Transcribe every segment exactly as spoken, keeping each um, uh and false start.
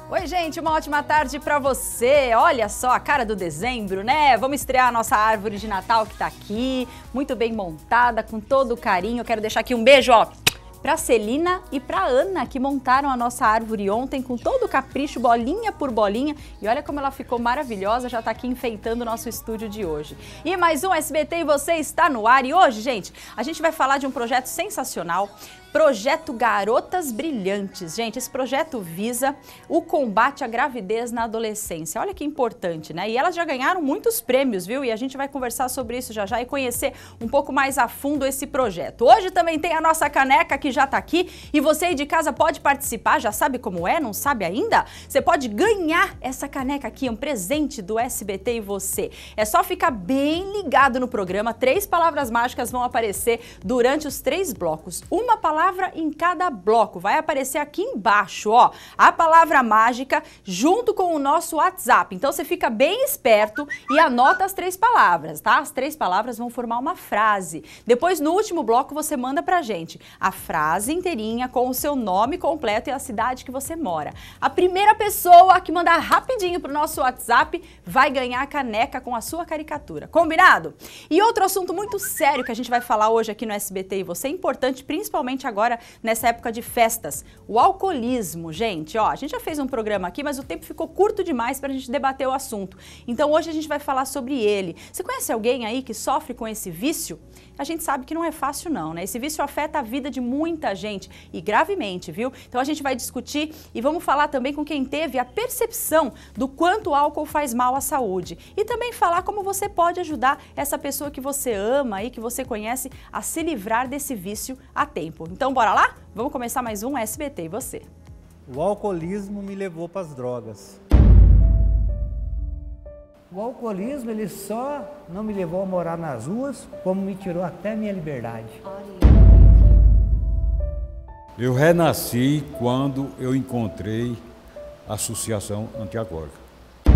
Oi, gente, uma ótima tarde pra você. Olha só a cara do dezembro, né? Vamos estrear a nossa árvore de Natal que tá aqui, muito bem montada, com todo o carinho. Eu quero deixar aqui um beijo, ó, pra Celina e pra Ana, que montaram a nossa árvore ontem com todo o capricho, bolinha por bolinha. E olha como ela ficou maravilhosa, já tá aqui enfeitando o nosso estúdio de hoje. E mais um S B T e você está no ar. E hoje, gente, a gente vai falar de um projeto sensacional. Projeto Garotas Brilhantes. Gente, esse projeto visa o combate à gravidez na adolescência. Olha que importante, né? E elas já ganharam muitos prêmios, viu? E a gente vai conversar sobre isso já já e conhecer um pouco mais a fundo esse projeto. Hoje também tem a nossa caneca que já tá aqui e você aí de casa pode participar, já sabe como é? Não sabe ainda? Você pode ganhar essa caneca aqui, um presente do S B T e você. É só ficar bem ligado no programa, três palavras mágicas vão aparecer durante os três blocos. Uma palavra palavra em cada bloco. Vai aparecer aqui embaixo, ó, a palavra mágica junto com o nosso WhatsApp. Então você fica bem esperto e anota as três palavras, tá? As três palavras vão formar uma frase. Depois, no último bloco, você manda pra gente a frase inteirinha com o seu nome completo e a cidade que você mora. A primeira pessoa que mandar rapidinho pro nosso WhatsApp vai ganhar a caneca com a sua caricatura. Combinado? E outro assunto muito sério que a gente vai falar hoje aqui no S B T e você, importante principalmente agora nessa época de festas, o alcoolismo, gente, ó, a gente já fez um programa aqui, mas o tempo ficou curto demais para a gente debater o assunto. Então hoje a gente vai falar sobre ele. Você conhece alguém aí que sofre com esse vício? A gente sabe que não é fácil não, né? Esse vício afeta a vida de muita gente e gravemente, viu? Então a gente vai discutir e vamos falar também com quem teve a percepção do quanto o álcool faz mal à saúde. E também falar como você pode ajudar essa pessoa que você ama e que você conhece a se livrar desse vício a tempo. Então bora lá? Vamos começar mais um S B T e você. O alcoolismo me levou para as drogas. O alcoolismo, ele só não me levou a morar nas ruas, como me tirou até minha liberdade. Eu renasci quando eu encontrei a Associação Antialcoólica.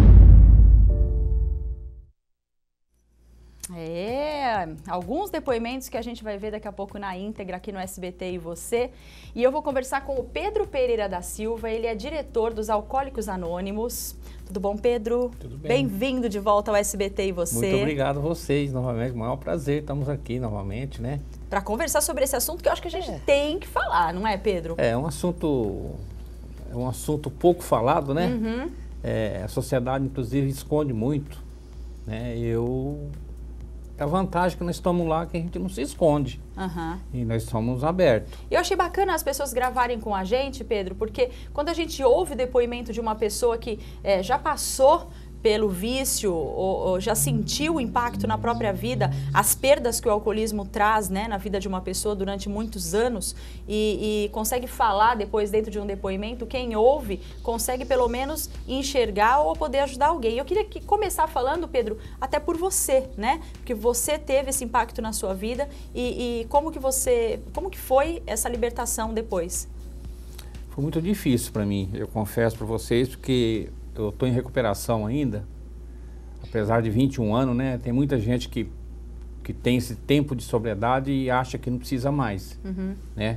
É, alguns depoimentos que a gente vai ver daqui a pouco na íntegra aqui no S B T e você. E eu vou conversar com o Pedro Pereira da Silva, ele é diretor dos Alcoólicos Anônimos. Tudo bom, Pedro? Tudo bem. Bem-vindo de volta ao S B T e você. Muito obrigado a vocês novamente, o maior prazer, estamos aqui novamente, né? Para conversar sobre esse assunto que eu acho que a gente é. tem que falar, não é, Pedro? É um assunto, é um assunto pouco falado, né? Uhum. É, a sociedade, inclusive, esconde muito, né? Eu... A vantagem é que nós estamos lá que a gente não se esconde. Uhum. E nós somos abertos. Eu achei bacana as pessoas gravarem com a gente, Pedro, porque quando a gente ouve o depoimento de uma pessoa que é, já passou pelo vício ou, ou já sentiu o impacto na própria vida, as perdas que o alcoolismo traz, né, na vida de uma pessoa durante muitos anos e, e consegue falar depois dentro de um depoimento, quem ouve consegue pelo menos enxergar ou poder ajudar alguém. Eu queria que, começar falando, Pedro, até por você, né, porque você teve esse impacto na sua vida e, e como que você, como que foi essa libertação depois? Foi muito difícil para mim, eu confesso para vocês, porque eu estou em recuperação ainda, apesar de vinte e um anos, né? Tem muita gente que, que tem esse tempo de sobriedade e acha que não precisa mais, uhum. né?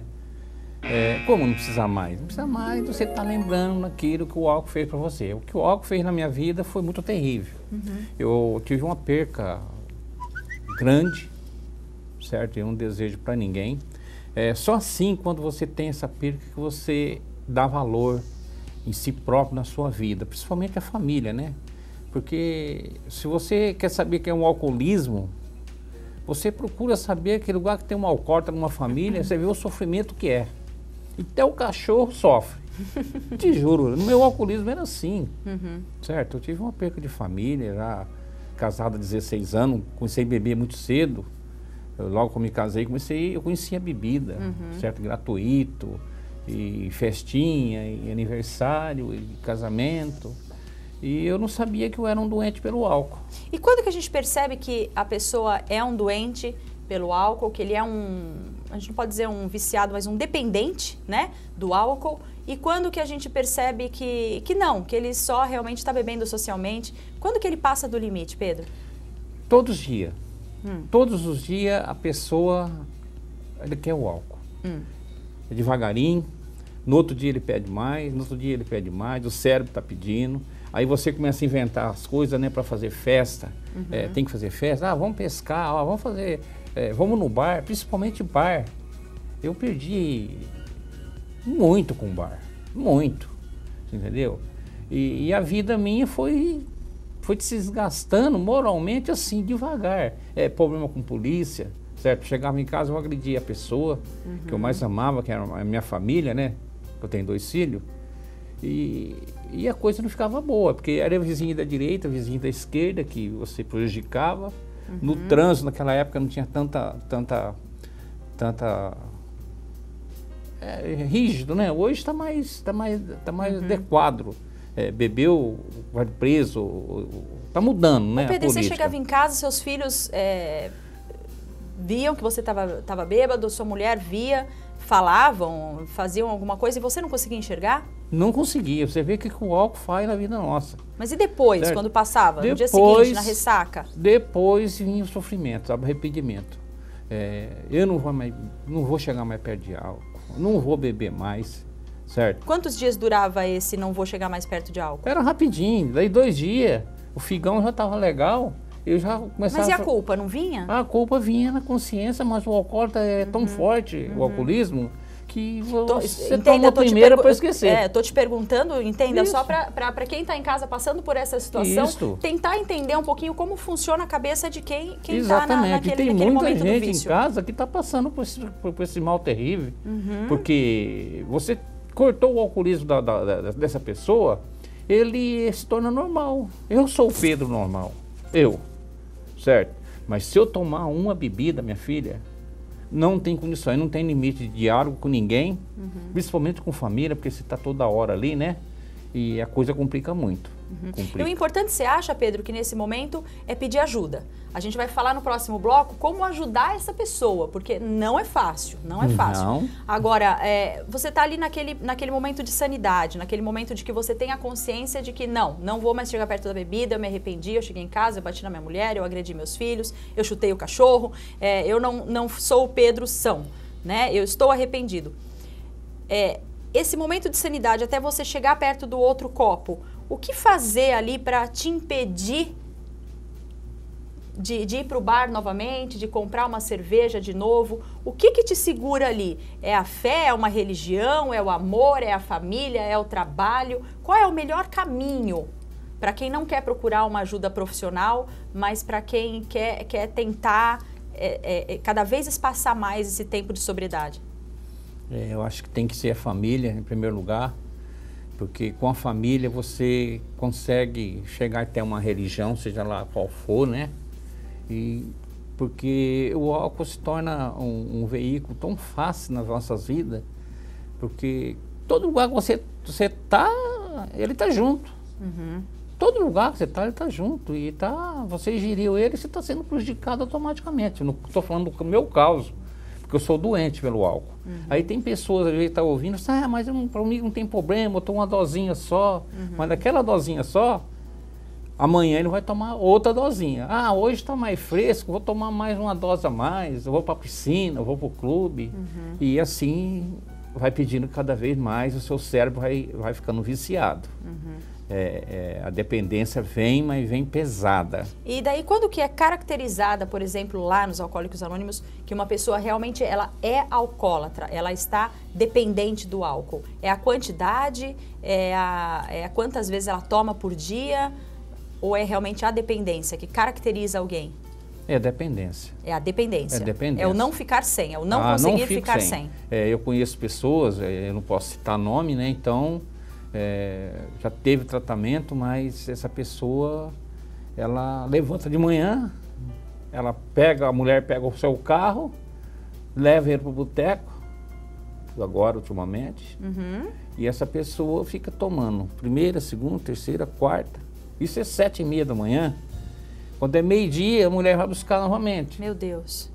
É, como não precisa mais? Não precisa mais, você está lembrando daquilo que o álcool fez para você. O que o álcool fez na minha vida foi muito terrível. Uhum. Eu tive uma perca grande, certo? Eu não desejo para ninguém. É, só assim, quando você tem essa perca, que você dá valor em si próprio, na sua vida, principalmente a família, né? Porque se você quer saber o que é um alcoolismo, você procura saber aquele lugar que tem um alcoólatra numa família, você vê o sofrimento que é. Até o cachorro sofre. Te juro, no meu alcoolismo era assim, uhum. certo? Eu tive uma perca de família, já casado há dezesseis anos, comecei a beber muito cedo. Eu, logo que eu me casei, comecei, eu conhecia a bebida, uhum. certo? Gratuito. E festinha, e aniversário, e casamento, e eu não sabia que eu era um doente pelo álcool. E quando que a gente percebe que a pessoa é um doente pelo álcool, que ele é um, a gente não pode dizer um viciado, mas um dependente, né, do álcool, e quando que a gente percebe que, que não, que ele só realmente está bebendo socialmente, quando que ele passa do limite, Pedro? Todos os dias, hum. todos os dias a pessoa, ele quer o álcool. Hum. Devagarinho, No outro dia ele pede mais, no outro dia ele pede mais, o cérebro está pedindo. Aí você começa a inventar as coisas, né, para fazer festa. Uhum. É, tem que fazer festa, ah, vamos pescar, ó, vamos fazer, é, vamos no bar, principalmente bar. Eu perdi muito com o bar, muito, entendeu? E, e a vida minha foi, foi se desgastando moralmente assim, devagar. É, problema com polícia, certo? Chegava em casa, eu agredia a pessoa uhum. que eu mais amava, que era a minha família, né? Eu tenho dois filhos. E, e a coisa não ficava boa, porque era vizinho da direita, vizinho da esquerda, que você prejudicava. Uhum. No trânsito, naquela época, não tinha tanta, tanta, tanta é, rígido, né? Hoje está mais, tá mais, tá mais uhum. adequado. É, bebeu, vai preso, está mudando, né? Ô Pedro, você chegava em casa, seus filhos é, viam que você estava bêbado, sua mulher via, falavam, faziam alguma coisa e você não conseguia enxergar? Não conseguia. Você vê o que o álcool faz na vida nossa. Mas e depois, certo? Quando passava? Depois, no dia seguinte, na ressaca? Depois vinha o sofrimento, o arrependimento. É, eu não vou, mais, não vou chegar mais perto de álcool, não vou beber mais, certo? Quantos dias durava esse não vou chegar mais perto de álcool? Era rapidinho, daí dois dias, o figão já estava legal. Eu já começava mas e a culpa, não vinha? A culpa vinha na consciência, mas o alcoólatra é tão uhum, forte, uhum. o alcoolismo, que você tô, toma a primeira para esquecer. É, tô te perguntando, entenda, isso. Só para quem está em casa passando por essa situação, isso. tentar entender um pouquinho como funciona a cabeça de quem está na, naquele, tem naquele muita momento do gente vício. Em casa que está passando por esse, por, por esse mal terrível, uhum. porque você cortou o alcoolismo da, da, da, dessa pessoa, ele se torna normal. Eu sou o Pedro normal, eu. Certo? Mas se eu tomar uma bebida, minha filha, não tem condições, não tem limite de diálogo com ninguém, uhum. principalmente com família, porque você está toda hora ali, né? E a coisa complica muito. Uhum. Complica. E o importante, você acha, Pedro, que nesse momento é pedir ajuda. A gente vai falar no próximo bloco como ajudar essa pessoa, porque não é fácil, não é fácil. Não. Agora, é, você está ali naquele, naquele momento de sanidade, naquele momento de que você tem a consciência de que não, não vou mais chegar perto da bebida, eu me arrependi, eu cheguei em casa, eu bati na minha mulher, eu agredi meus filhos, eu chutei o cachorro, é, eu não, não sou o Pedro são, né? Eu estou arrependido. É, esse momento de sanidade, até você chegar perto do outro copo, o que fazer ali para te impedir de, de ir para o bar novamente, de comprar uma cerveja de novo? O que que te segura ali? É a fé, é uma religião, é o amor, é a família, é o trabalho? Qual é o melhor caminho para quem não quer procurar uma ajuda profissional, mas para quem quer, quer tentar é, é, cada vez espaçar mais esse tempo de sobriedade? É, eu acho que tem que ser a família, em primeiro lugar, porque com a família você consegue chegar até uma religião, seja lá qual for, né? E porque o álcool se torna um, um veículo tão fácil nas nossas vidas, porque todo lugar que você você tá, ele está junto. Uhum. Todo lugar que você está, ele está junto. E tá, você ingeriu ele, você está sendo prejudicado automaticamente. Eu não estou falando do meu caso, porque eu sou doente pelo álcool. Uhum. Aí tem pessoas, às vezes, que estão ouvindo, ah, mas para mim não tem problema, eu tomo uma dosinha só. Uhum. Mas daquela dosinha só, amanhã ele vai tomar outra dosinha. Ah, hoje está mais fresco, vou tomar mais uma dose a mais, eu vou para a piscina, eu vou para o clube. Uhum. E assim vai pedindo cada vez mais, o seu cérebro vai, vai ficando viciado. Uhum. É, é, a dependência vem, mas vem pesada. E daí quando que é caracterizada, por exemplo, lá nos Alcoólicos Anônimos, que uma pessoa realmente ela é alcoólatra, ela está dependente do álcool? É a quantidade, é a, é a quantas vezes ela toma por dia, ou é realmente a dependência que caracteriza alguém? É a dependência. É a dependência. É a dependência. É o não ficar sem, é o não ah, conseguir não ficar sem. sem. É, eu conheço pessoas, eu não posso citar nome, né? Então, é, já teve tratamento, mas essa pessoa, ela levanta de manhã, ela pega, a mulher pega o seu carro, leva ele para o boteco, agora, ultimamente, uhum. e essa pessoa fica tomando primeira, segunda, terceira, quarta. Isso é sete e meia da manhã. Quando é meio-dia, a mulher vai buscar novamente. Meu Deus.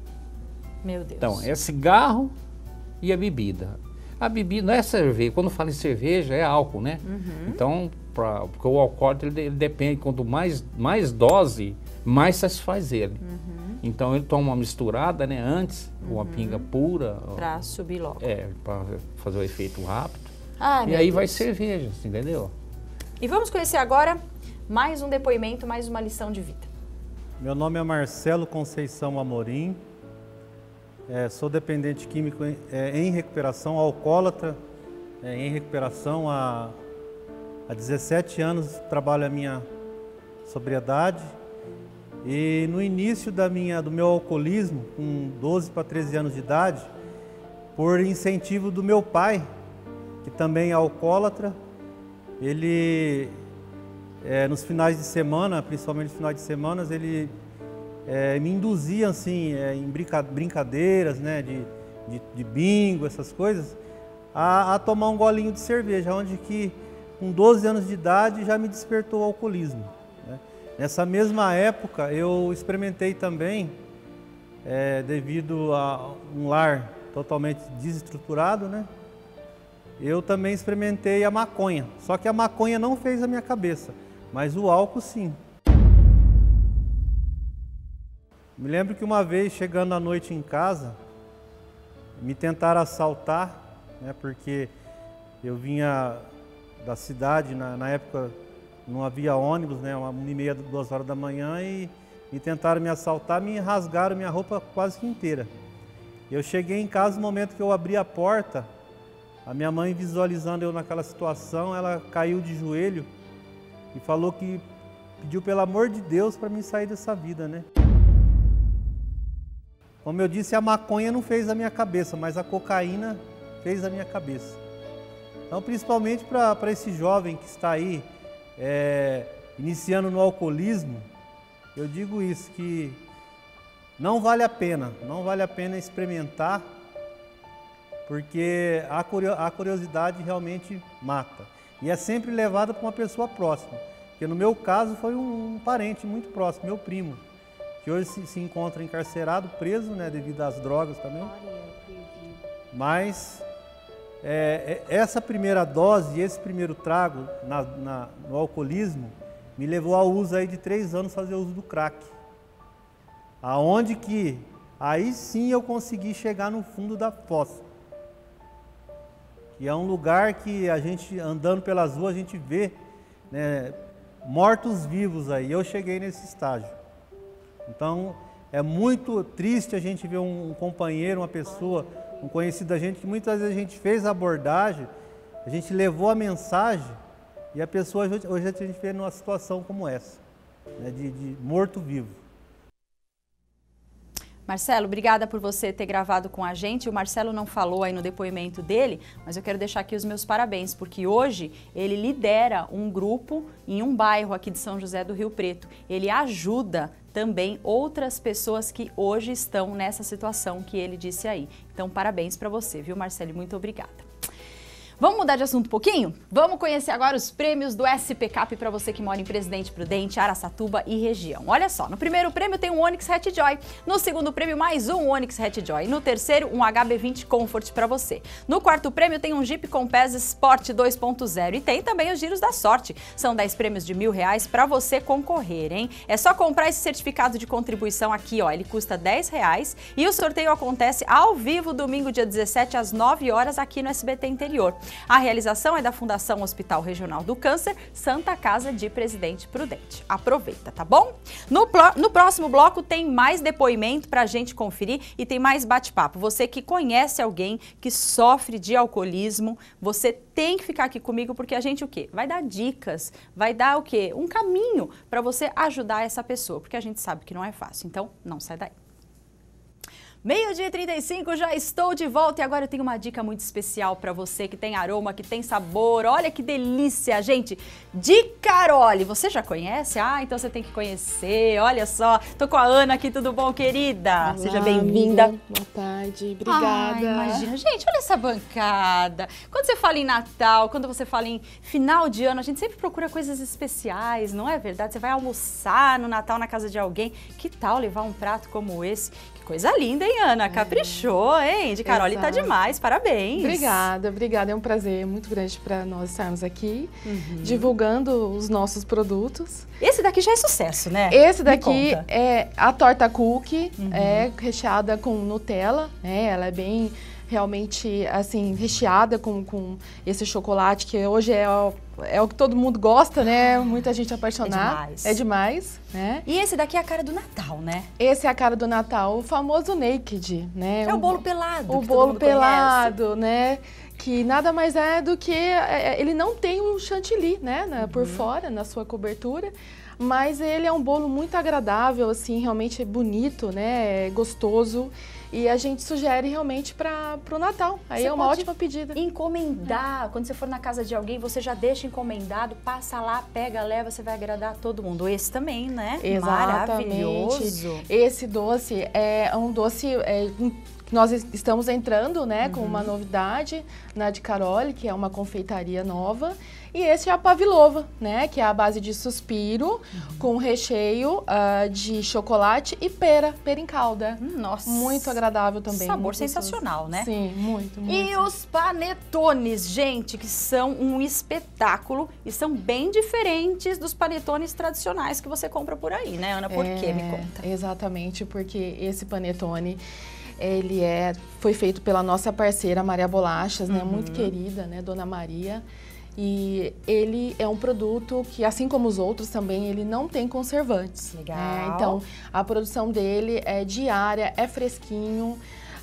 Meu Deus. Então, é cigarro e a bebida. A bebida não é cerveja. Quando fala em cerveja, é álcool, né? Uhum. Então, pra, porque o alcoólatra, ele, ele depende. Quanto mais, mais dose, mais satisfaz ele. Uhum. Então ele toma uma misturada, né, antes, uhum. uma pinga pura. Pra subir logo. É, para fazer o efeito rápido. Ai, e aí Deus. vai cerveja, entendeu? E vamos conhecer agora mais um depoimento, mais uma lição de vida. Meu nome é Marcelo Conceição Amorim, é, sou dependente químico em, é, em recuperação, alcoólatra, é, em recuperação há, há dezessete anos, trabalho a minha sobriedade. E no início da minha, do meu alcoolismo, com doze para treze anos de idade, por incentivo do meu pai, que também é alcoólatra, ele, é, nos finais de semana, principalmente nos finais de semana, ele é, me induzia assim, é, em brinca, brincadeiras, né, de, de, de bingo, essas coisas, a, a tomar um golinho de cerveja, onde que com doze anos de idade já me despertou o alcoolismo. Nessa mesma época, eu experimentei também, é, devido a um lar totalmente desestruturado, né? Eu também experimentei a maconha, só que a maconha não fez a minha cabeça, mas o álcool sim. Me lembro que uma vez, chegando à noite em casa, me tentaram assaltar, né? Porque eu vinha da cidade, na, na época... não havia ônibus, né, uma e meia, duas horas da manhã, e, e tentaram me assaltar, me rasgaram minha roupa quase que inteira. Eu cheguei em casa, no momento que eu abri a porta, a minha mãe, visualizando eu naquela situação, ela caiu de joelho e falou que pediu pelo amor de Deus para mim sair dessa vida, né? Como eu disse, a maconha não fez a minha cabeça, mas a cocaína fez a minha cabeça. Então, principalmente para esse jovem que está aí, É, iniciando no alcoolismo, eu digo isso, que não vale a pena, não vale a pena experimentar, porque a curiosidade realmente mata. E é sempre levada para uma pessoa próxima, porque no meu caso foi um, um parente muito próximo, meu primo, que hoje se, se encontra encarcerado, preso, né, devido às drogas também. Mas... É, essa primeira dose, esse primeiro trago na, na, no alcoolismo me levou ao uso aí de três anos fazer uso do crack. Aonde que aí sim eu consegui chegar no fundo da fossa. Que é um lugar que a gente, andando pelas ruas, a gente vê, né, mortos-vivos aí. Eu cheguei nesse estágio. Então é muito triste a gente ver um companheiro, uma pessoa, um conhecido da gente, que muitas vezes a gente fez a abordagem, a gente levou a mensagem e a pessoa, hoje a gente vê numa situação como essa, né, de, de morto-vivo. Marcelo, obrigada por você ter gravado com a gente. O Marcelo não falou aí no depoimento dele, mas eu quero deixar aqui os meus parabéns, porque hoje ele lidera um grupo em um bairro aqui de São José do Rio Preto. Ele ajuda também outras pessoas que hoje estão nessa situação que ele disse aí. Então, parabéns para você, viu, Marcelo? Muito obrigada. Vamos mudar de assunto um pouquinho? Vamos conhecer agora os prêmios do S P Cap para você que mora em Presidente Prudente, Araçatuba e região. Olha só, no primeiro prêmio tem um Onix Hatchjoy, no segundo prêmio mais um Onix Hatchjoy, no terceiro um H B vinte Comfort para você. No quarto prêmio tem um Jeep Compass Sport dois ponto zero e tem também os giros da sorte. São dez prêmios de mil reais para você concorrer, hein? É só comprar esse certificado de contribuição aqui, ó, ele custa dez reais e o sorteio acontece ao vivo domingo, dia dezessete, às nove horas, aqui no S B T Interior. A realização é da Fundação Hospital Regional do Câncer, Santa Casa de Presidente Prudente. Aproveita, tá bom? No, no próximo bloco tem mais depoimento pra gente conferir e tem mais bate-papo. Você que conhece alguém que sofre de alcoolismo, você tem que ficar aqui comigo porque a gente o quê? Vai dar dicas, vai dar o quê? Um caminho para você ajudar essa pessoa, porque a gente sabe que não é fácil. Então, não sai daí. meio-dia e trinta e cinco, já estou de volta e agora eu tenho uma dica muito especial para você que tem aroma, que tem sabor. Olha que delícia, gente! De Carole. Você já conhece? Ah, então você tem que conhecer. Olha só, tô com a Ana aqui, tudo bom, querida? Olá, seja bem-vinda. Boa tarde, obrigada. Ai, imagina, gente, olha essa bancada. Quando você fala em Natal, quando você fala em final de ano, a gente sempre procura coisas especiais, não é verdade? Você vai almoçar no Natal na casa de alguém. Que tal levar um prato como esse? Que coisa linda, hein? hein, Ana? Caprichou, hein? De Carole tá Exato. demais, parabéns. Obrigada, obrigada. É um prazer muito grande para nós estarmos aqui, uhum. divulgando os nossos produtos. Esse daqui já é sucesso, né? Esse daqui é a torta cookie, uhum. é recheada com Nutella, né? Ela é bem, realmente, assim, recheada com, com esse chocolate, que hoje é o, é o que todo mundo gosta, né? Muita gente apaixonada. É demais. É demais, né? E esse daqui é a cara do Natal, né? Esse é a cara do Natal, o famoso naked, né? É o bolo pelado. O bolo pelado, né? Que nada mais é do que... Ele não tem o chantilly, né? Uhum. Por fora, na sua cobertura. Mas ele é um bolo muito agradável, assim, realmente é bonito, né? É gostoso. E a gente sugere realmente para o Natal. Aí você é uma ótima pedida. Encomendar. É. Quando você for na casa de alguém, você já deixa encomendado, passa lá, pega, leva, você vai agradar todo mundo. Esse também, né? Exatamente. Maravilhoso. Esse doce é um doce... É, nós estamos entrando, né, uhum. com uma novidade na de Carole, que é uma confeitaria nova. E esse é a Pavlova, né, que é a base de suspiro, uhum. com recheio uh, de chocolate e pera, pera em calda. Nossa! Muito agradável também. Sabor sensacional, né? Sim, muito, muito. E os panetones, gente, que são um espetáculo e são bem diferentes dos panetones tradicionais que você compra por aí, né, Ana? Por é, quê? Me conta. Exatamente, porque esse panetone... Ele é, foi feito pela nossa parceira Maria Bolachas, né, uhum. muito querida, né, Dona Maria. E ele é um produto que, assim como os outros também, ele não tem conservantes. Legal. Né? Então, a produção dele é diária, é fresquinho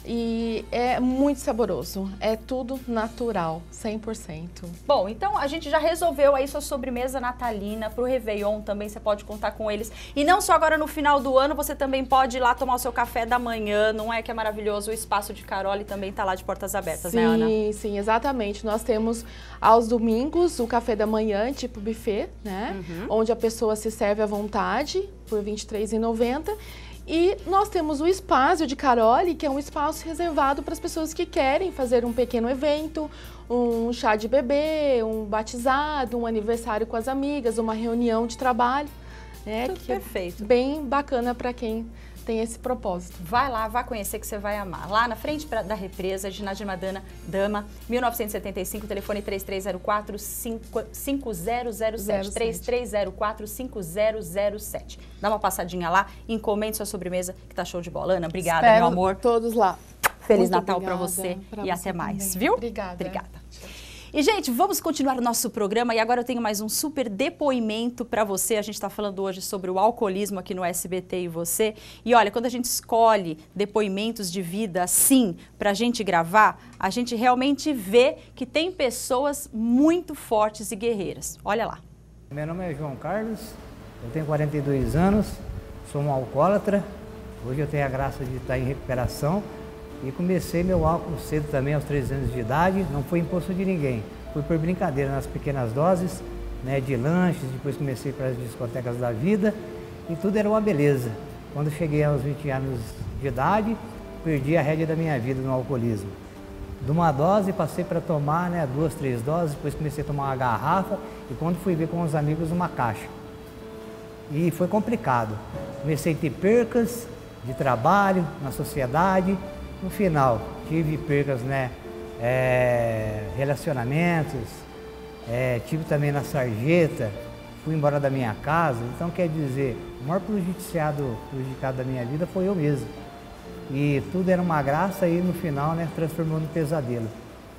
e é muito saboroso. É tudo natural, cem por cento. Bom, então a gente já resolveu aí sua sobremesa natalina pro Réveillon também, você pode contar com eles. E não só agora no final do ano, você também pode ir lá tomar o seu café da manhã, não é que é maravilhoso? O espaço de Carole também tá lá de portas abertas, sim, né, Ana? Sim, sim, exatamente. Nós temos aos domingos o café da manhã, tipo buffet, né? Uhum. Onde a pessoa se serve à vontade por vinte e três reais e noventa centavos. E nós temos o espaço de Carole, que é um espaço reservado para as pessoas que querem fazer um pequeno evento, um chá de bebê, um batizado, um aniversário com as amigas, uma reunião de trabalho. Né, Tudo que perfeito. É bem bacana para quem tem esse propósito. Vai lá, vai conhecer que você vai amar. Lá na frente pra, da represa, Ginásio Madana Dama, mil novecentos e setenta e cinco, telefone três três zero quatro, cinco zero zero sete, três três zero quatro, cinco zero zero sete. Dá uma passadinha lá, encomende sua sobremesa, que tá show de bola. Ana, obrigada, Espero meu amor. Todos lá. Feliz Muito Natal para você pra e você até mais, também. viu? Obrigada. Obrigada. E, gente, vamos continuar o nosso programa e agora eu tenho mais um super depoimento para você. A gente está falando hoje sobre o alcoolismo aqui no S B T e você. E olha, quando a gente escolhe depoimentos de vida assim para a gente gravar, a gente realmente vê que tem pessoas muito fortes e guerreiras. Olha lá. Meu nome é João Carlos, eu tenho quarenta e dois anos, sou um alcoólatra. Hoje eu tenho a graça de estar em recuperação. E comecei meu álcool cedo também, aos treze anos de idade, não foi imposto de ninguém. Fui por brincadeira nas pequenas doses, né, de lanches, depois comecei para as discotecas da vida e tudo era uma beleza. Quando cheguei aos vinte anos de idade, perdi a rédea da minha vida no alcoolismo. De uma dose passei para tomar, né, duas, três doses, depois comecei a tomar uma garrafa e quando fui ver com os amigos uma caixa. E foi complicado. Comecei a ter percas de trabalho, na sociedade. No final, tive percas, né, é, relacionamentos, é, tive também na sarjeta, fui embora da minha casa. Então, quer dizer, o maior prejudicado, prejudicado da minha vida foi eu mesmo. E tudo era uma graça e no final, né, transformou num pesadelo.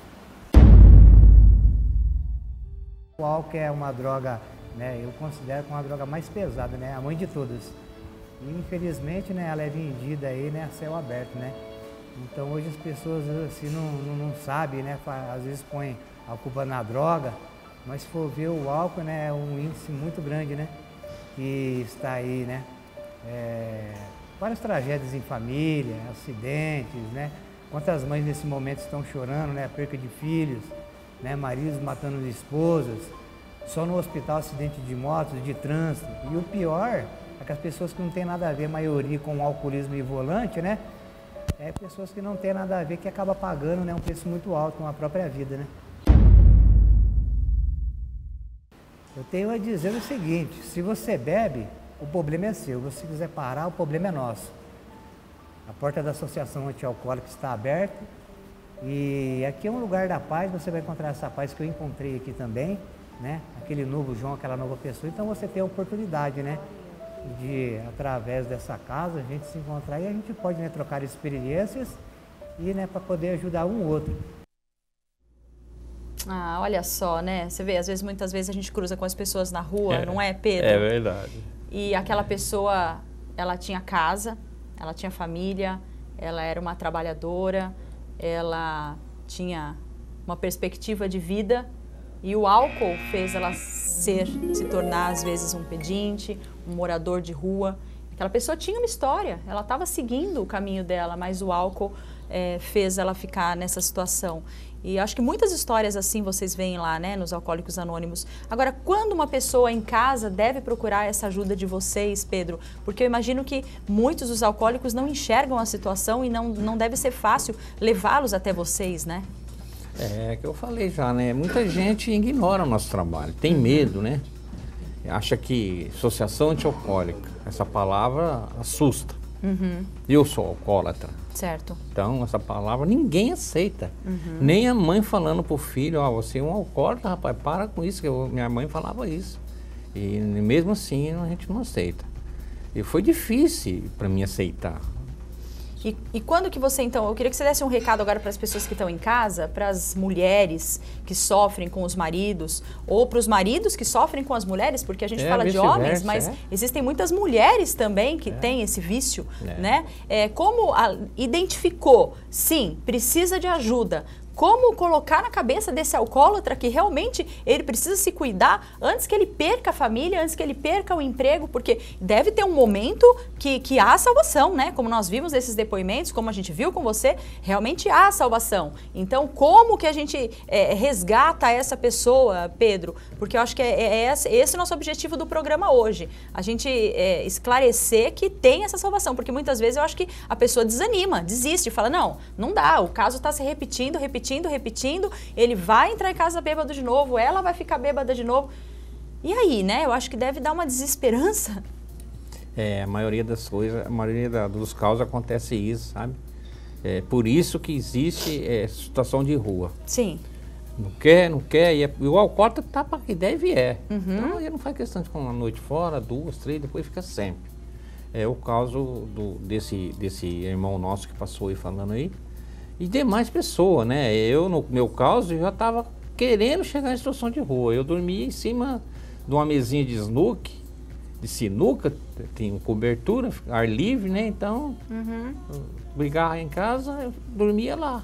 O álcool é uma droga, né, eu considero uma droga mais pesada, né, a mãe de todas. E infelizmente, né, ela é vendida aí, né, a céu aberto, né. Então hoje as pessoas assim não, não, não sabem, né? Às vezes põem a culpa na droga, mas se for ver o álcool, né, é um índice muito grande, né? Que está aí, né? É, várias tragédias em família, acidentes, né? Quantas mães nesse momento estão chorando, né? A perca de filhos, né? Maridos matando esposas, só no hospital acidente de motos, de trânsito. E o pior é que as pessoas que não têm nada a ver, a maioria com o alcoolismo e volante, né? É pessoas que não têm nada a ver, que acaba pagando, né, um preço muito alto com a própria vida, né? Eu tenho a dizer o seguinte, se você bebe, o problema é seu. Se você quiser parar, o problema é nosso. A porta da Associação Antialcoólica está aberta. E aqui é um lugar da paz, você vai encontrar essa paz que eu encontrei aqui também, né? Aquele novo João, aquela nova pessoa. Então você tem a oportunidade, né? De, através dessa casa, a gente se encontrar e a gente pode, né, trocar experiências e, né, para poder ajudar um outro. Ah, olha só, né? Você vê, às vezes, muitas vezes a gente cruza com as pessoas na rua, é, não é, Pedro? É verdade. E aquela pessoa, ela tinha casa, ela tinha família, ela era uma trabalhadora, ela tinha uma perspectiva de vida e o álcool fez ela ser, se tornar às vezes um pedinte, um morador de rua. Aquela pessoa tinha uma história, ela estava seguindo o caminho dela, mas o álcool é, fez ela ficar nessa situação. E acho que muitas histórias assim vocês veem lá, né, nos Alcoólicos Anônimos. Agora, quando uma pessoa em casa deve procurar essa ajuda de vocês, Pedro? Porque eu imagino que muitos dos alcoólicos não enxergam a situação e não, não deve ser fácil levá-los até vocês, né? É, que eu falei já, né? Muita gente ignora o nosso trabalho, tem medo, né? Acha que associação antialcoólica, essa palavra assusta. Uhum. Eu sou alcoólatra. Certo. Então, essa palavra ninguém aceita. Uhum. Nem a mãe falando pro filho, ó, oh, você é um alcoólatra, rapaz, para com isso, que eu, minha mãe falava isso. E mesmo assim, a gente não aceita. E foi difícil para mim aceitar. E, e quando que você, então, eu queria que você desse um recado agora para as pessoas que estão em casa, para as mulheres que sofrem com os maridos, ou para os maridos que sofrem com as mulheres, porque a gente é, fala de homens, versa, mas é. existem muitas mulheres também que é. têm esse vício, é. né? É, como a, identificou, sim, precisa de ajuda, como colocar na cabeça desse alcoólatra que realmente ele precisa se cuidar antes que ele perca a família, antes que ele perca o emprego, porque deve ter um momento que, que há salvação, né? Como nós vimos nesses depoimentos, como a gente viu com você, realmente há salvação. Então, como que a gente é, resgata essa pessoa, Pedro? Porque eu acho que é, é esse, esse é o nosso objetivo do programa hoje. A gente é, esclarecer que tem essa salvação, porque muitas vezes eu acho que a pessoa desanima, desiste, fala, não, não dá, o caso está se repetindo, repetindo, repetindo, repetindo, ele vai entrar em casa bêbado de novo, ela vai ficar bêbada de novo. E aí, né? Eu acho que deve dar uma desesperança. É, a maioria das coisas, a maioria da, dos casos acontece isso, sabe? É por isso que existe é, situação de rua. Sim. Não quer, não quer, e, é, e o alcoólatra tá para que der e vier. Uhum. Então ele não faz questão de ficar uma noite fora, duas, três, depois fica sempre. É o caso do, desse, desse irmão nosso que passou aí falando aí. E demais pessoas, né? Eu, no meu caso, já estava querendo chegar em situação de rua. Eu dormia em cima de uma mesinha de snook, de sinuca, tem cobertura, ar livre, né? Então, uhum. brigava em casa, eu dormia lá.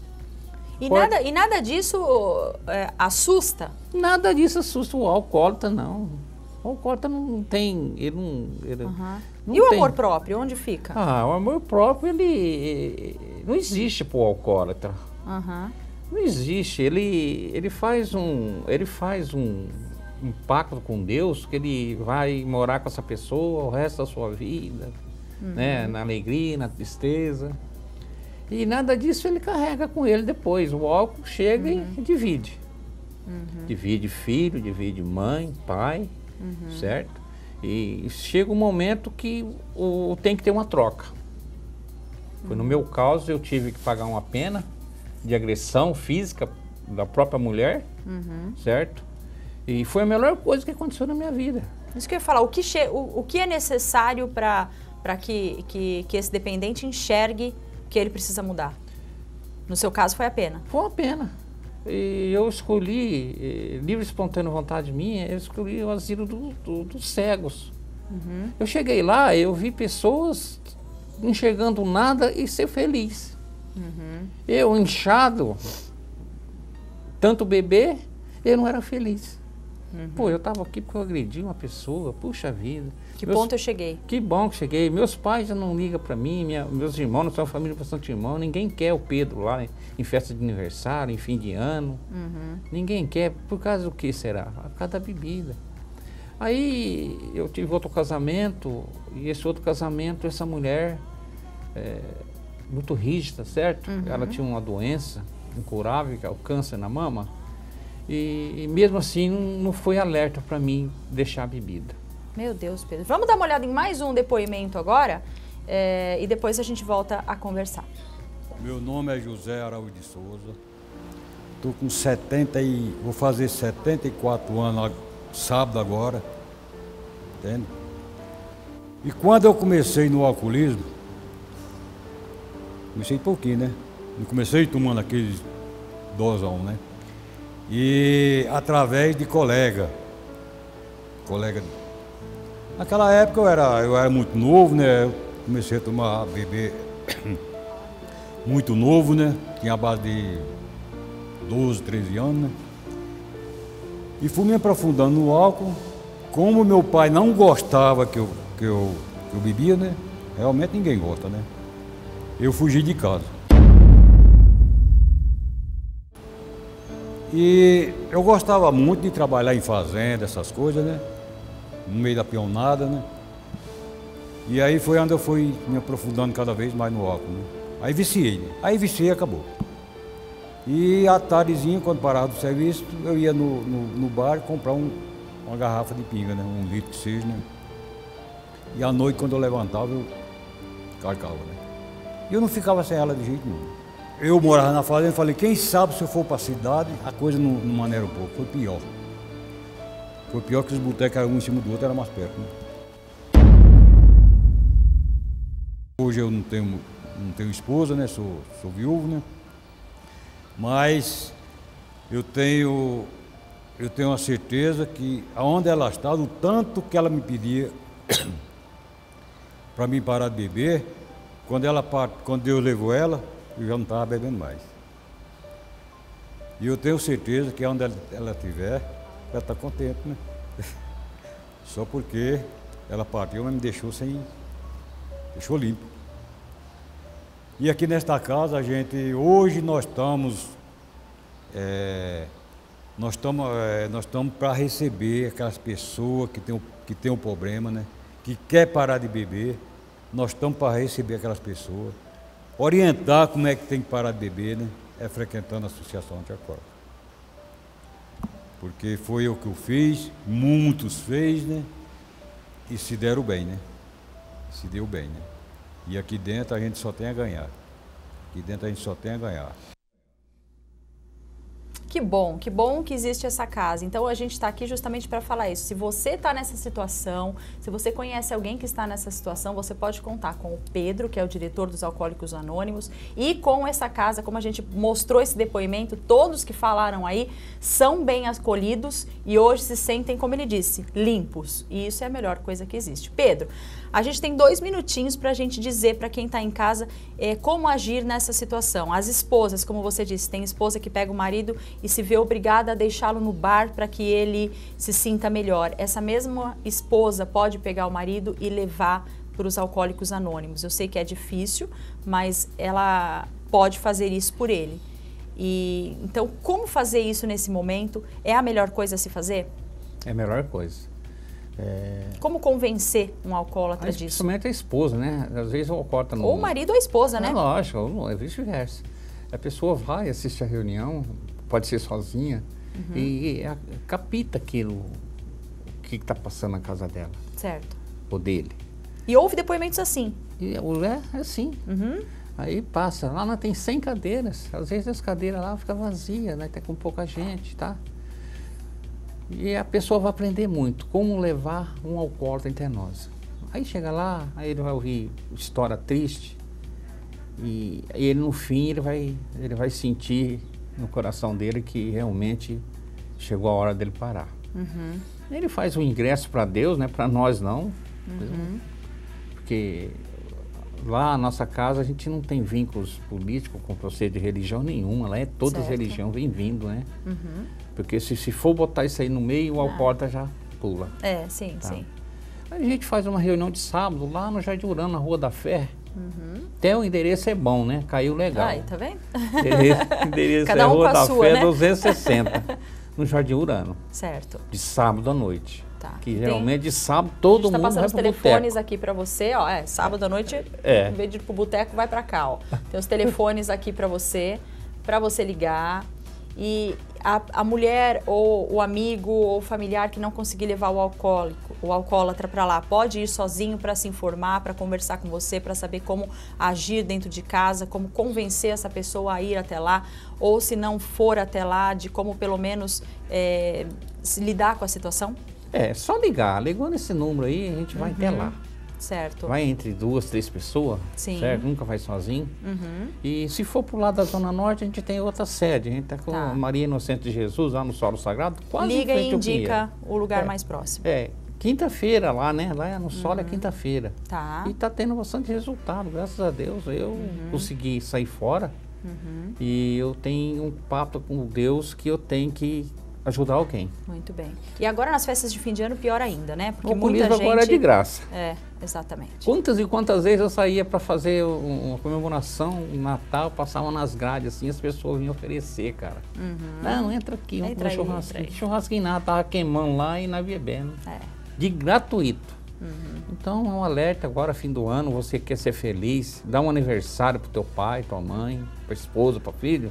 E, nada, e nada disso é, assusta? Nada disso assusta o alcoólatra, não. O alcoólatra não tem... Ele não, ele uhum. não e o tem... amor próprio, onde fica? Ah, o amor próprio, ele... Não existe pro alcoólatra. Uhum. Não existe. Ele, ele faz, um, ele faz um, um pacto com Deus que ele vai morar com essa pessoa o resto da sua vida, uhum. né? Na alegria, na tristeza. E nada disso ele carrega com ele depois. O álcool chega uhum. e divide. Uhum. Divide filho, divide mãe, pai, uhum. certo? E chega um momento que o, tem que ter uma troca. Foi no meu caso, eu tive que pagar uma pena de agressão física da própria mulher, uhum. certo? E foi a melhor coisa que aconteceu na minha vida. Isso que eu ia falar, o que, che o, o que é necessário para que, que, que esse dependente enxergue que ele precisa mudar? No seu caso, foi a pena? Foi uma pena. E eu escolhi, livre e espontânea vontade minha, eu escolhi o asilo do, do, dos cegos. Uhum. Eu cheguei lá, eu vi pessoas enxergando nada e ser feliz. Uhum. Eu, inchado, tanto beber, eu não era feliz. Uhum. Pô, eu estava aqui porque eu agredi uma pessoa, puxa vida. Que meus, ponto eu cheguei? Que bom que cheguei. Meus pais já não ligam para mim, minha, meus irmãos, nós somos uma família bastante irmão, ninguém quer o Pedro lá em, em festa de aniversário, em fim de ano. Uhum. Ninguém quer. Por causa do que será? Por causa da bebida. Aí eu tive outro casamento, e esse outro casamento, essa mulher, é, muito rígida, certo? Uhum. Ela tinha uma doença incurável, que é o câncer na mama, e, e mesmo assim não, não foi alerta para mim deixar a bebida. Meu Deus, Pedro. Vamos dar uma olhada em mais um depoimento agora? é, e depois a gente volta a conversar. Meu nome é José Araújo de Souza. Estou com setenta e... vou fazer setenta e quatro anos sábado agora. Entende? E quando eu comecei no alcoolismo, comecei pouquinho, né? Não comecei tomando aqueles dosão, né? E através de colega. Colega. Naquela época eu era, eu era muito novo, né? Eu comecei a tomar, a beber muito novo, né? Tinha a base de doze, treze anos, né? E fui me aprofundando no álcool. Como meu pai não gostava que eu, que eu, que eu bebia, né? Realmente ninguém gosta, né? Eu fugi de casa. E eu gostava muito de trabalhar em fazenda, essas coisas, né? No meio da peonada, né? E aí foi onde eu fui me aprofundando cada vez mais no álcool, né? Aí viciei, né? Aí viciei e acabou. E à tardezinha, quando parava do serviço, eu ia no, no, no bar comprar um, uma garrafa de pinga, né? Um litro que seja, né? E à noite, quando eu levantava, eu carcava, né? E eu não ficava sem ela de jeito nenhum. Eu morava na fazenda e falei, quem sabe se eu for para a cidade, a coisa não, não maneira um pouco. Foi pior. Foi pior que os botecos eram um em cima do outro, era mais perto, né? Hoje eu não tenho, não tenho esposa, né? Sou, sou viúvo, né? Mas eu tenho, eu tenho a certeza que aonde ela está, o tanto que ela me pedia para mim parar de beber, quando, ela, quando Deus levou ela, eu já não estava bebendo mais. E eu tenho certeza que onde ela estiver, ela está contente, né? Só porque ela partiu, mas me deixou sem... deixou limpo. E aqui nesta casa, a gente... hoje nós estamos... É, nós estamos é, nós estamos para receber aquelas pessoas que têm que tem um problema, né? Que quer parar de beber. Nós estamos para receber aquelas pessoas. Orientar como é que tem que parar de beber, né? É frequentando a Associação Antialcoólica. Porque foi o que eu fiz, muitos fez, né? E se deram bem, né? Se deu bem, né? E aqui dentro a gente só tem a ganhar. Aqui dentro a gente só tem a ganhar. Que bom, que bom que existe essa casa. Então a gente está aqui justamente para falar isso. Se você está nessa situação, se você conhece alguém que está nessa situação, você pode contar com o Pedro, que é o diretor dos Alcoólicos Anônimos, e com essa casa, como a gente mostrou esse depoimento, todos que falaram aí são bem acolhidos e hoje se sentem, como ele disse, limpos. E isso é a melhor coisa que existe. Pedro, a gente tem dois minutinhos para a gente dizer para quem está em casa é, como agir nessa situação. As esposas, como você disse, tem esposa que pega o marido e se vê obrigada a deixá-lo no bar para que ele se sinta melhor. Essa mesma esposa pode pegar o marido e levar para os Alcoólicos Anônimos. Eu sei que é difícil, mas ela pode fazer isso por ele. E, então, como fazer isso nesse momento? É a melhor coisa a se fazer? É a melhor coisa. É... Como convencer um alcoólatra disso? Principalmente a esposa, né? Às vezes o alcoólatra não... Ou o marido ou a esposa, né? É lógico, ou é vice-versa. A pessoa vai, assiste a reunião, pode ser sozinha, uhum. e, e capita aquilo, o que está passando na casa dela. Certo. Ou dele. E houve depoimentos assim? E, é assim. Uhum. Aí passa, lá tem cem cadeiras, às vezes as cadeiras lá ficam vazias, né? Tem com pouca gente, tá? E a pessoa vai aprender muito, como levar um alcoólatra entre nós. Aí chega lá, aí ele vai ouvir história triste, e, e ele no fim ele vai, ele vai sentir no coração dele que realmente chegou a hora dele parar. Uhum. Ele faz um ingresso para Deus, né? Para nós não, uhum. porque lá na nossa casa a gente não tem vínculos políticos com você de religião nenhuma, lá é toda religião vem vindo, né? Uhum. Porque se, se for botar isso aí no meio, o alcoólatra já pula. É, sim, tá? sim. Aí a gente faz uma reunião de sábado lá no Jardim Urano, na Rua da Fé. Uhum. Até o endereço é bom, né? Caiu legal. Aí, tá vendo? Endereço, endereço Cada é um Rua com a da sua, Fé né? duzentos e sessenta, no Jardim Urano. Certo. De sábado à noite. Tá. Que Tem... geralmente de sábado todo mundo vai pro boteco. A gente tá passando os boteco. telefones aqui pra você, ó. É, sábado à noite, é. em vez de ir pro boteco, vai pra cá, ó. Tem os telefones aqui pra você, pra você ligar. E A, a mulher ou o amigo ou o familiar que não conseguir levar o alcoólico, o alcoólatra para lá, pode ir sozinho para se informar, para conversar com você, para saber como agir dentro de casa, como convencer essa pessoa a ir até lá, ou se não for até lá, de como pelo menos é, se lidar com a situação? É, só ligar. Ligou nesse número aí, a gente vai Uhum. até lá. Certo. Vai entre duas, três pessoas, Sim. certo? Nunca vai sozinho. Uhum. E se for pro lado da Zona Norte, a gente tem outra sede. A gente tá com Tá. Maria Inocente de Jesus, lá no Solo Sagrado, quase Liga em e frente ao indica Pinheiro. o lugar É. mais próximo. É, quinta-feira lá, né? Lá no Solo é quinta-feira. Tá. E tá tendo bastante resultado, graças a Deus. Eu consegui sair fora Uhum. e eu tenho um papo com Deus que eu tenho que ajudar alguém. Muito bem. E agora nas festas de fim de ano, pior ainda, né? Porque O muita alcoolismo gente... agora é de graça. É, exatamente. Quantas e quantas vezes eu saía para fazer um- uma comemoração, um Natal, passava nas grades assim, as pessoas vinham oferecer, cara. Não, entra aqui, vamos Entra comer aí, churrasquinho. entra aí. Churrasquinho nada, tava queimando lá e nós bebendo. É. De gratuito. Então é um alerta agora, fim do ano, você quer ser feliz, dá um aniversário pro teu pai, tua mãe, pra esposa, pro filho.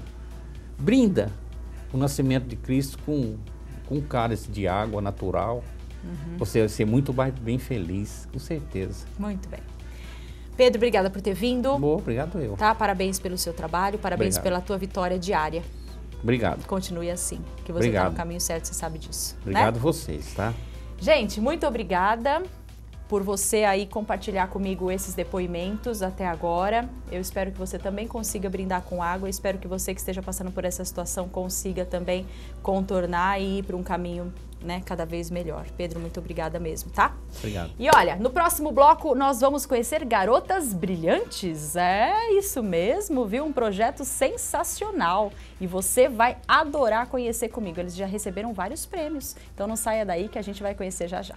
Brinda o nascimento de Cristo com, com um cálice de água natural. Você vai ser muito mais bem feliz, com certeza. Muito bem. Pedro, obrigada por ter vindo. Boa, obrigado eu. Tá? Parabéns pelo seu trabalho, parabéns Obrigado. pela tua vitória diária. Obrigado. Continue assim, que você está Obrigado. no caminho certo, você sabe disso. né? Obrigado vocês, tá? Gente, muito obrigada por você aí compartilhar comigo esses depoimentos até agora. Eu espero que você também consiga brindar com água. Eu espero que você que esteja passando por essa situação consiga também contornar e ir para um caminho, né, cada vez melhor. Pedro, muito obrigada mesmo, tá? Obrigado. E olha, no próximo bloco nós vamos conhecer Garotas Brilhantes. É isso mesmo, viu? Um projeto sensacional. E você vai adorar conhecer comigo. Eles já receberam vários prêmios. Então não saia daí que a gente vai conhecer já já.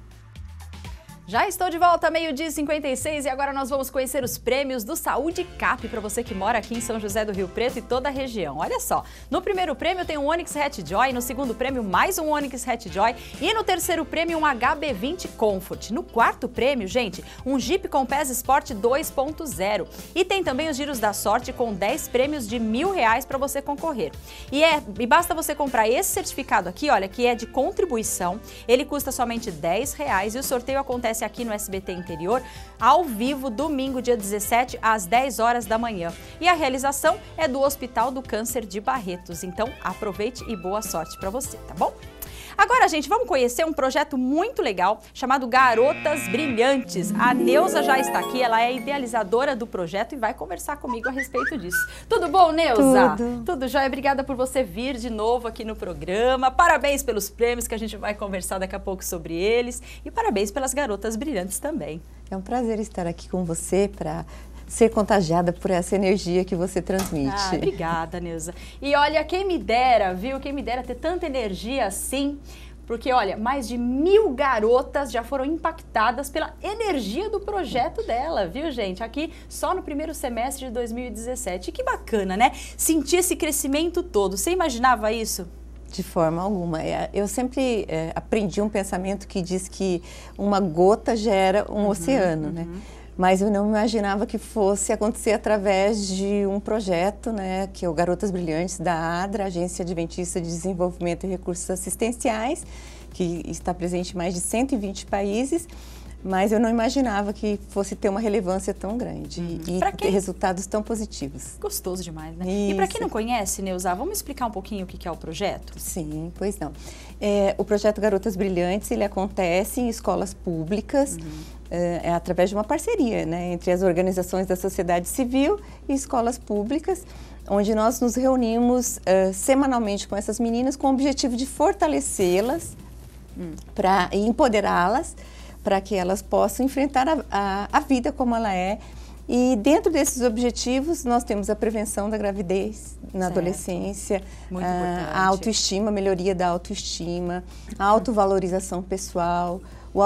Já estou de volta, meio-dia e cinquenta e seis, e agora nós vamos conhecer os prêmios do Saúde Cap para você que mora aqui em São José do Rio Preto e toda a região. Olha só, no primeiro prêmio tem um Onix Hatch Joy, no segundo prêmio mais um Onix Hatch Joy e no terceiro prêmio um H B vinte Comfort. No quarto prêmio, gente, um Jeep Compass Sport dois ponto zero. E tem também os Giros da Sorte com dez prêmios de mil reais para você concorrer. E, é, e basta você comprar esse certificado aqui, olha, que é de contribuição. Ele custa somente dez reais e o sorteio acontece aqui no S B T Interior, ao vivo, domingo, dia dezessete, às dez horas da manhã. E a realização é do Hospital do Câncer de Barretos. Então, aproveite e boa sorte para você, tá bom? Agora, gente, vamos conhecer um projeto muito legal chamado Garotas Brilhantes. A Neuza já está aqui, ela é idealizadora do projeto e vai conversar comigo a respeito disso. Tudo bom, Neuza? Tudo. Tudo jóia. Obrigada por você vir de novo aqui no programa. Parabéns pelos prêmios, que a gente vai conversar daqui a pouco sobre eles. E parabéns pelas Garotas Brilhantes também. É um prazer estar aqui com você para ser contagiada por essa energia que você transmite. Ah, obrigada, Neuza. E olha, quem me dera, viu? Quem me dera ter tanta energia assim, porque olha, mais de mil garotas já foram impactadas pela energia do projeto dela, viu, gente? Aqui só no primeiro semestre de dois mil e dezessete. Que bacana, né? Sentir esse crescimento todo. Você imaginava isso? De forma alguma. É, Eu sempre é, aprendi um pensamento que diz que uma gota gera um oceano, né? Mas eu não imaginava que fosse acontecer através de um projeto, né, que é o Garotas Brilhantes da ADRA, Agência Adventista de Desenvolvimento e Recursos Assistenciais, que está presente em mais de cento e vinte países, mas eu não imaginava que fosse ter uma relevância tão grande e Pra ter quem- resultados tão positivos. Gostoso demais, né? E para quem Isso. não conhece, Neuza, vamos explicar um pouquinho o que que é o projeto? Sim, pois não. É, o projeto Garotas Brilhantes, ele acontece em escolas públicas, é, é através de uma parceria, né, entre as organizações da sociedade civil e escolas públicas, onde nós nos reunimos é, semanalmente com essas meninas com o objetivo de fortalecê-las para e empoderá-las para que elas possam enfrentar a, a, a vida como ela é. E dentro desses objetivos, nós temos a prevenção da gravidez na Certo. adolescência, Muito a, importante. a autoestima, a melhoria da autoestima, a autovalorização pessoal, o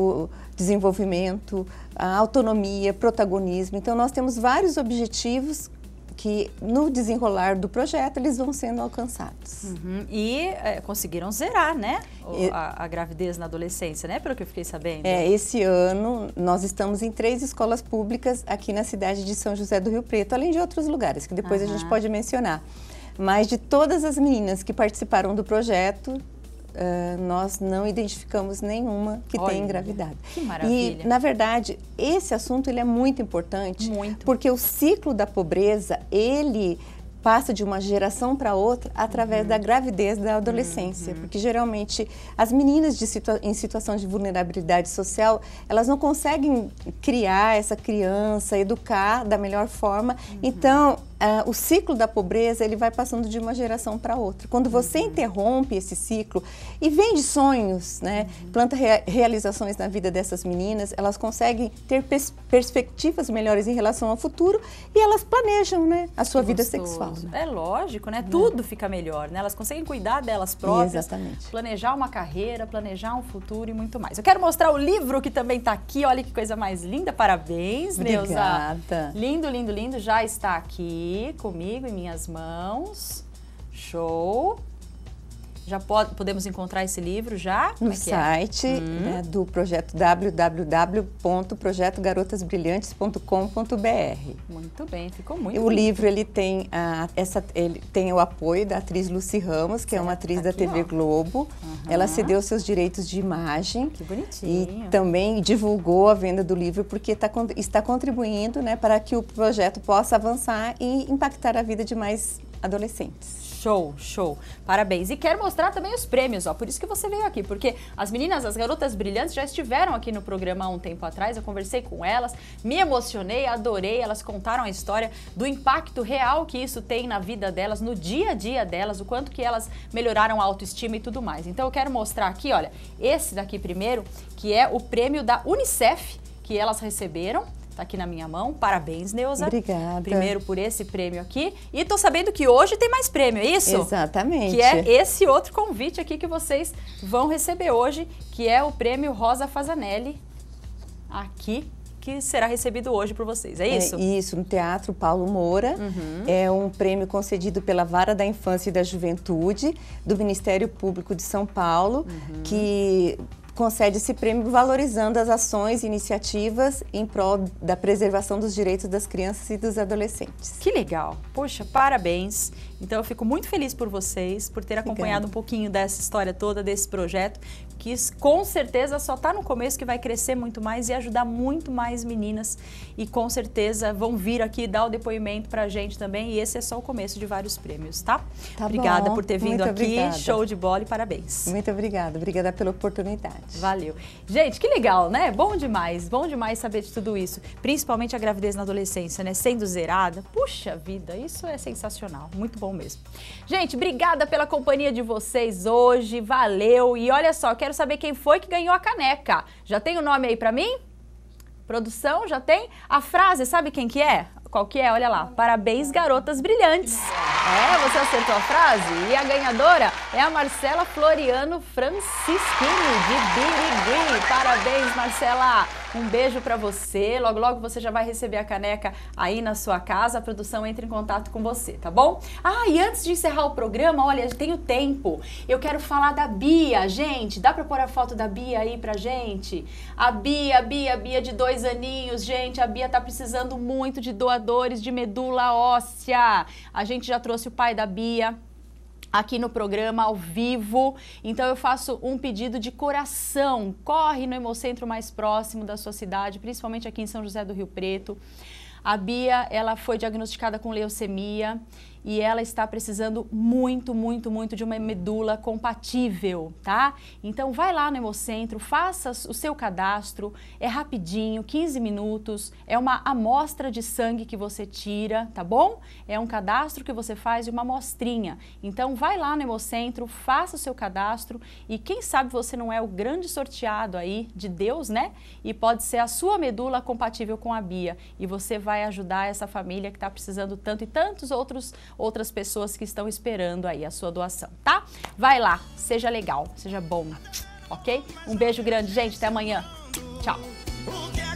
autodesenvolvimento, a autonomia, protagonismo. Então, nós temos vários objetivos que, no desenrolar do projeto, eles vão sendo alcançados. Uhum. E é, conseguiram zerar, né? O- E- a, a gravidez na adolescência, né? Pelo que eu fiquei sabendo. É, esse ano, nós estamos em três escolas públicas aqui na cidade de São José do Rio Preto, além de outros lugares, que depois a Aham. gente pode mencionar. mas de todas as meninas que participaram do projeto, uh, nós não identificamos nenhuma que Olha, tenha engravidado. Que maravilha. E, na verdade, esse assunto ele é muito importante, Muito. porque o ciclo da pobreza, ele passa de uma geração para outra através uhum. da gravidez da adolescência, uhum. porque geralmente as meninas de situa em situação de vulnerabilidade social, elas não conseguem criar essa criança, educar da melhor forma, uhum. então uh, o ciclo da pobreza ele vai passando de uma geração para outra. Quando você uhum. interrompe esse ciclo e vende sonhos, né, uhum. planta rea realizações na vida dessas meninas, elas conseguem ter pers perspectivas melhores em relação ao futuro e elas planejam, né, a sua que vida gostoso. sexual. É lógico, né? É. Tudo fica melhor, né? Elas conseguem cuidar delas próprias, Exatamente. planejar uma carreira, planejar um futuro e muito mais. Eu quero mostrar o livro que também está aqui. Olha que coisa mais linda. Parabéns, Neuza. Obrigada. Lindo, lindo, lindo. Já está aqui comigo em minhas mãos. Show. Já pode, podemos encontrar esse livro já? No é site é? né, do projeto w w w ponto projeto garotas brilhantes ponto com ponto b r. Muito bem, ficou muito O bonito. livro ele tem, a, essa, ele tem o apoio da atriz Lucy Ramos, que certo. é uma atriz Aqui, da T V ó. Globo. Uhum. Ela cedeu seus direitos de imagem. Que bonitinho. E também divulgou a venda do livro porque tá, está contribuindo né, para que o projeto possa avançar e impactar a vida de mais adolescentes. Show, show. Parabéns. E quero mostrar também os prêmios, ó. Por isso que você veio aqui, porque as meninas, as garotas brilhantes já estiveram aqui no programa há um tempo atrás. Eu conversei com elas, me emocionei, adorei. Elas contaram a história do impacto real que isso tem na vida delas, no dia a dia delas, o quanto que elas melhoraram a autoestima e tudo mais. Então eu quero mostrar aqui, olha, esse daqui primeiro, que é o prêmio da Unicef, que elas receberam. Tá aqui na minha mão. Parabéns, Neuza. Obrigada. Primeiro por esse prêmio aqui. E tô sabendo que hoje tem mais prêmio, é isso? Exatamente. Que é esse outro convite aqui que vocês vão receber hoje, que é o prêmio Rosa Fazanelli, aqui, que será recebido hoje por vocês, é isso? É isso, no Teatro Paulo Moura. Uhum. É um prêmio concedido pela Vara da Infância e da Juventude, do Ministério Público de São Paulo, uhum. que concede esse prêmio valorizando as ações e iniciativas em prol da preservação dos direitos das crianças e dos adolescentes. Que legal! Poxa, parabéns! Então eu fico muito feliz por vocês, por ter acompanhado Obrigada. um pouquinho dessa história toda, desse projeto, que com certeza só está no começo, que vai crescer muito mais e ajudar muito mais meninas. E com certeza vão vir aqui dar o depoimento pra gente também. E esse é só o começo de vários prêmios, tá? Tá obrigada bom. por ter vindo muito aqui. Obrigada. Show de bola e parabéns. Muito obrigada. Obrigada pela oportunidade. Valeu. Gente, que legal, né? Bom demais. Bom demais saber de tudo isso. Principalmente a gravidez na adolescência, né? Sendo zerada. Puxa vida, isso é sensacional. Muito bom mesmo. Gente, obrigada pela companhia de vocês hoje. Valeu. E olha só, quero saber quem foi que ganhou a caneca. Já tem o nome aí pra mim? Produção, já tem? A frase, sabe quem que é? Qual que é? Olha lá. Parabéns, garotas brilhantes. É, você acertou a frase? E a ganhadora é a Marcela Floriano Francischini, de Birigui. Parabéns, Marcela. Um beijo pra você. Logo, logo você já vai receber a caneca aí na sua casa. A produção entra em contato com você, tá bom? Ah, e antes de encerrar o programa, olha, tenho tempo. Eu quero falar da Bia. Gente, dá pra pôr a foto da Bia aí pra gente? A Bia, a Bia, a Bia de dois aninhos. Gente, a Bia tá precisando muito de doadores de medula óssea. A gente já trouxe o pai da Bia aqui no programa ao vivo, então eu faço um pedido de coração. Corre no Hemocentro mais próximo da sua cidade, principalmente aqui em São José do Rio Preto. A Bia, ela foi diagnosticada com leucemia e ela está precisando muito, muito, muito de uma medula compatível, tá? Então vai lá no Hemocentro, faça o seu cadastro, é rapidinho, quinze minutos, é uma amostra de sangue que você tira, tá bom? É um cadastro que você faz e uma amostrinha. Então vai lá no Hemocentro, faça o seu cadastro e quem sabe você não é o grande sorteado aí de Deus, né? E pode ser a sua medula compatível com a Bia e você vai ajudar essa família que está precisando tanto e tantos outros outras pessoas que estão esperando aí a sua doação, tá? Vai lá, seja legal, seja bom, ok? Um beijo grande, gente, até amanhã. Tchau.